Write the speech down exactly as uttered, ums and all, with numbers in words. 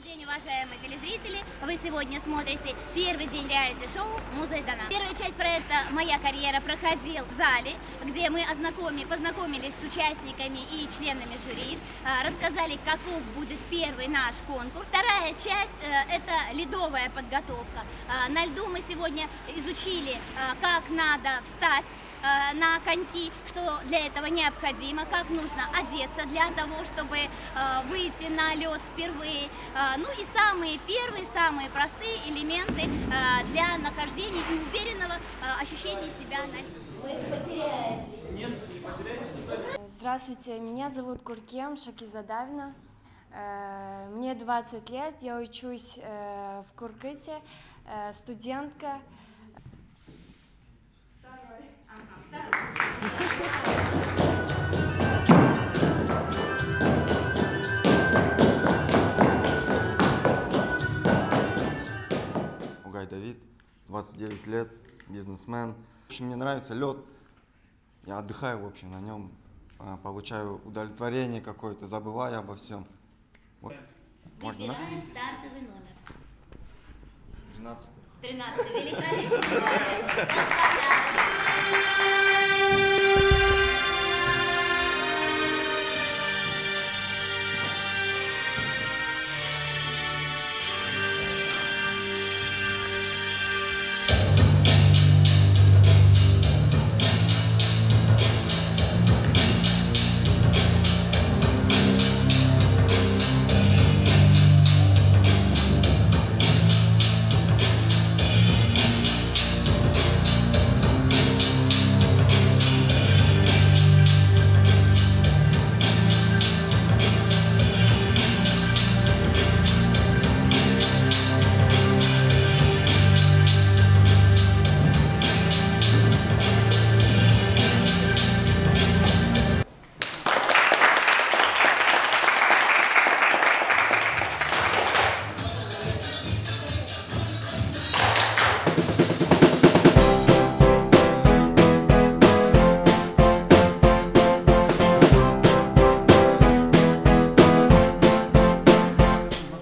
День, уважаемые телезрители! Вы сегодня смотрите первый день реалити-шоу «Муза и Дана». Первая часть проекта «Моя карьера» проходил в зале, где мы ознакомили, познакомились с участниками и членами жюри, рассказали, каков будет первый наш конкурс. Вторая часть – это ледовая подготовка. На льду мы сегодня изучили, как надо встать на коньки, что для этого необходимо, как нужно одеться для того, чтобы выйти на лед впервые. Ну и самые первые, самые простые элементы для нахождения и уверенного ощущения себя на льду. Вы потеряете. Нет, не потеряете. Здравствуйте, меня зовут Куркем Шакизадавна. Мне двадцать лет, я учусь в Куркыте, студентка. Угай Давид, двадцать девять лет, бизнесмен. В общем, мне нравится лед. Я отдыхаю, в общем, на нем, получаю удовлетворение какое-то, забываю обо всем. Вот. Можно, да? Стартовый номер. тринадцатый. тринадцатый. Великолепно.